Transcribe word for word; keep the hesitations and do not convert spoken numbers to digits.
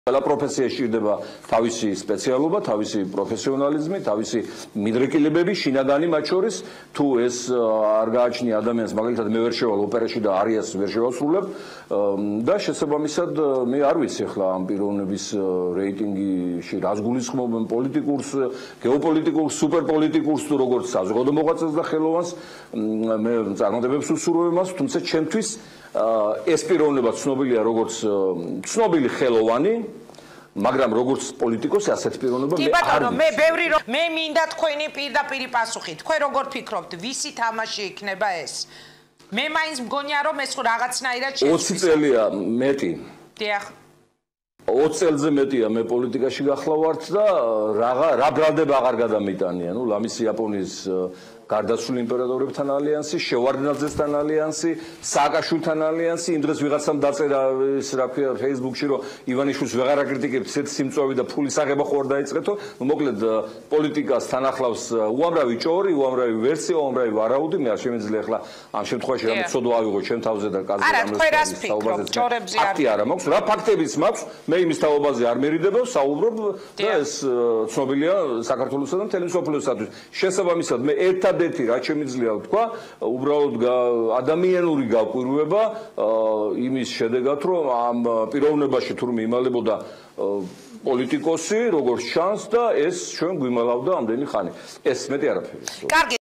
ყველა პროფესია სჭირდება თავისი სპეციალობა, თავისი პროფესიონალიზმი, თავისი მიდრეკილებები, შინაგანი მათ შორის, თუ ეს არ გააჩნია ადამიანს, მაგალითად მე ვერ შევალ ოპერაში და არიას ვერ შევასრულებ და შესაბამისად მე არ ვიცი ახლა ამ პიროვნების რეიტინგში რას გულისხმობენ პოლიტიკურს, გეოპოლიტიკურს, სუპერპოლიტიკურს თუ როგორც საზოგადო მოღვაწეს და ხელოვანს მე წარმატებებს ვუსურვებ მას, თუმცა ჩემთვის ეს პიროვნება ცნობილია როგორც ცნობილი ხელოვანი, მაგრამ როგორც პოლიტიკოსი ასეთ პიროვნება მე არ ვიცი. მე ბევრი მე მინდა თქვენი პირდაპირ პასუხი. თქვენ როგორ ფიქრობთ, ვისი თამაში იქნება ეს? მე მაინც მგონია რომ ეს რაღაცნაირად შეჭრა. ოცი წელია მეტი. დიახ. ოცი წელზე მეტია მე პოლიტიკაში გახლავართ და რაღა რა ბრალდება აღარ გადამიტანია. ნუ ლამის იაპონიის გარდაცვლილ იმპერატორებთან ალიანსი, შევარდნაძესთან ალიანსი, სააკაშვილთან ალიანსი, იმ დროს ვიღაცამ დაწერა ის რა ქვია Facebook-ში, რომ ივანიშვილს ვეღარ აკრიტიკებთ, ისეთი სიმწვავე და ფულის აღება ხო არ დაიწყეთო. მოკლედ პოლიტიკას თან ახლავს უამრავი ჭორი, უამრავი ვერსია, უამრავი ვარაუდი, მე არ შემიძლია ახლა ამ შემთხვევაში რამე ცოდვა ავიღო ჩემ თავზე და კაზზე რამეს საუბარზე ფაქტი არა მაქვს, რა ფაქტებიც მაქვს, მე იმის თაობაზე არ მერიდებო, საუბრობ და ეს ცნობილია საქართველოსა და მთელი მსოფლიოსათვის. შესაბამისად მე ერთად ერთი რა შემიძლია ვთქვა, უბრალოდ ადამიანური გაკვირვება იმის შედეგად, რომ ამ პიროვნებაში თურმე იმალებოდა პოლიტიკოსი, როგორც ჩანს და ეს ჩვენ გვიმალავდა ამდენი ხანი. ეს მეტი არაფერი.